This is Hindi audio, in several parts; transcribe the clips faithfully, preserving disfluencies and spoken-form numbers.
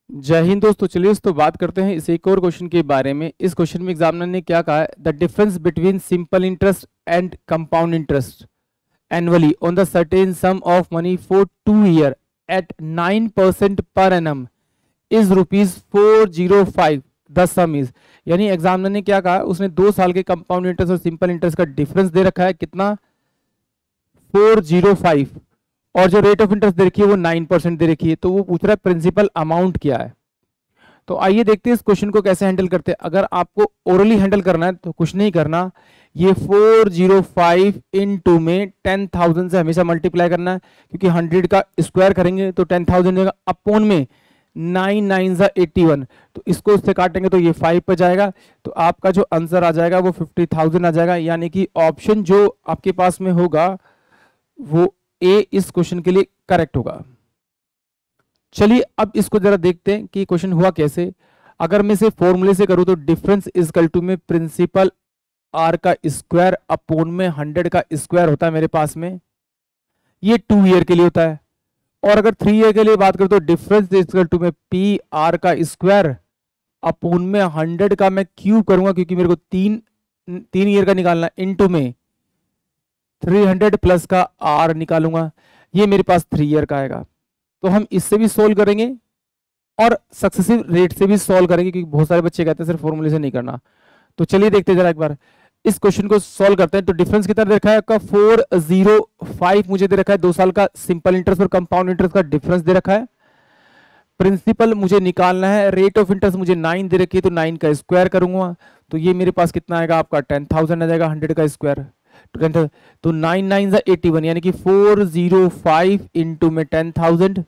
जय हिंद दोस्तों। चलिए दोस्तों बात करते हैं इस एक और क्वेश्चन के बारे में। इस क्वेश्चन में एग्जामिनर ने क्या कहा है, the difference between simple interest and compound interest annually on the certain sum of money for two year at nine percent per annum is rupees four zero five. The sum is, यानी एग्जामिनर ने क्या कहा, उसने दो साल के कंपाउंड इंटरेस्ट और सिंपल इंटरेस्ट का डिफरेंस दे रखा है कितना, फोर जीरो फाइव, और जो रेट ऑफ इंटरेस्ट दे रखी है वो नाइन परसेंट दे रखी है। तो वो पूछ रहा है प्रिंसिपल अमाउंट क्या है। तो आइए देखते हैं इस क्वेश्चन को कैसे हैंडल करते हैं। अगर आपको ओरली हैंडल करना है तो कुछ नहीं करना, ये four zero five into में टेन थाउजेंड से हमेशा मल्टीप्लाई करना है, क्योंकि हंड्रेड का स्क्वायर करेंगे तो टेन थाउजेंड देगा, अपोन में नाइन नाइन सा एट्टी वन, तो इसको उससे काटेंगे तो ये फाइव पे जाएगा। तो आपका जो आंसर आ जाएगा वो फिफ्टी थाउजेंड आ जाएगा, यानी कि ऑप्शन जो आपके पास में होगा वो ए इस क्वेश्चन के लिए करेक्ट होगा। चलिए अब इसको जरा देखते हैं कि क्वेश्चन हुआ कैसे। अगर मैं इसे फॉर्मूले से करूं तो डिफरेंस इज इक्वल टू में प्रिंसिपल आर का स्क्वायर अपोन में हंड्रेड का स्क्वायर होता है मेरे पास में, ये टू ईयर के लिए होता है। और अगर थ्री ईयर के लिए बात करूं तो डिफरेंस इज इक्वल टू में पी आर का स्क्वायर अपोन में हंड्रेड का मैं क्यूब करूंगा, क्योंकि मेरे को तीन तीन ईयर का निकालना है, इनटू में थ्री हंड्रेड प्लस का आर निकालूंगा, ये मेरे पास थ्री ईयर का आएगा। तो हम इससे भी सोल्व करेंगे और सक्सेसिव रेट से भी सोल्व करेंगे, क्योंकि बहुत सारे बच्चे कहते हैं सिर्फ फॉर्मूले से नहीं करना। तो चलिए देखते हैं जरा एक बार इस क्वेश्चन को सोल्व करते हैं। तो डिफरेंस कितना दे रखा है आपका, फोर जीरो फाइव मुझे दे रखा है, दो साल का सिंपल इंटरेस्ट और कंपाउंड इंटरेस्ट का डिफरेंस दे रखा है। प्रिंसिपल मुझे निकालना है, रेट ऑफ इंटरेस्ट मुझे नाइन दे रखी है, तो नाइन का स्क्वायर करूंगा तो ये मेरे पास कितना आएगा आपका टेन थाउजेंड आ जाएगा, हंड्रेड का स्क्वायर तो नाइन नाइन सा एटी वन, यानी कि फोर जीरो फाइव इंटू में टेन थाउजेंड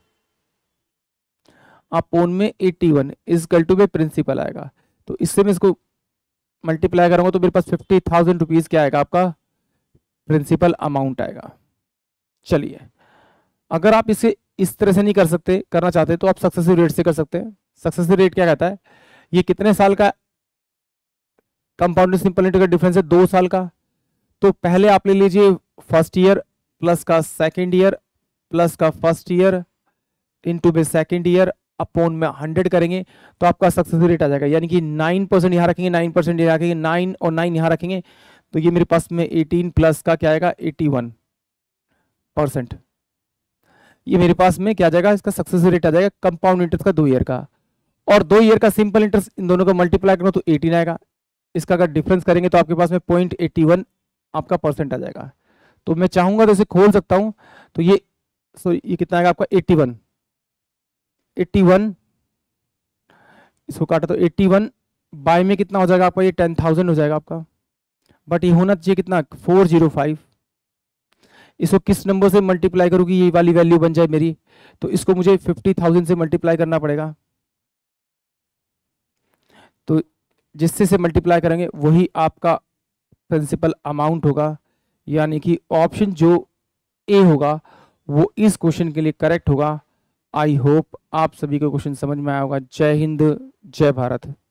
अपोन में एटी वन इजकल टू में प्रिंसिपल आएगा। तो इससे मैं इसको मल्टीप्लाई करूंगा तो मेरे पास फिफ्टी थाउजेंड रुपीज क्या आएगा आपका प्रिंसिपल अमाउंट आएगा। चलिए अगर आप इसे इस तरह से नहीं कर सकते, करना चाहते तो आप सक्सेसिव रेट से कर सकते हैं। सक्सेसिव रेट क्या कहता है, ये कितने साल का कंपाउंड सिंपल इंटरेस्ट का डिफरेंस है, दो साल का। तो पहले आप ले लीजिए फर्स्ट ईयर प्लस का सेकेंड ईयर प्लस का फर्स्ट ईयर इंटू में सेकेंड ईयर अपोन में हंड्रेड करेंगे तो आपका सक्सेस रेट आ जाएगा, यानी कि नाइन परसेंट यहाँ रखेंगे, नाइन परसेंट यहाँ रखेंगे, नाइन और नाइन यहाँ रखेंगे तो ये मेरे पास में एटीन प्लस का क्या आएगा एटी वन परसेंट। ये मेरे पास में क्या आ जाएगा, इसका सक्सेस रेट आ जाएगा कंपाउंड इंटरेस्ट का दो ईयर का, और दो ईयर का सिंपल इंटरेस्ट इन दोनों का मल्टीप्लाई करो तो एटीन आएगा। इसका अगर डिफरेंस करेंगे तो आपके पास में पॉइंट एटी वन आपका परसेंट आ जाएगा। तो मैं चाहूंगा तो इसे खोल सकता हूं, तो ये सो ये कितना आएगा आपका एटी वन, एटी वन इसको काटा तो एटी वन बाय में कितना हो जाएगा आपका, ये टेन थाउजेंड हो जाएगा आपका, बट ये होना चाहिए कितना फोर जीरो फाइव। इसको किस नंबर से मल्टीप्लाई करूंगी ये वाली वैल्यू बन जाए मेरी, तो इसको मुझे फिफ्टी थाउजेंड से मल्टीप्लाई करना पड़ेगा। तो जिससे से मल्टीप्लाई करेंगे वही आपका प्रिंसिपल अमाउंट होगा, यानी कि ऑप्शन जो ए होगा वो इस क्वेश्चन के लिए करेक्ट होगा। आई होप आप सभी को क्वेश्चन समझ में आया होगा। जय हिंद, जय भारत।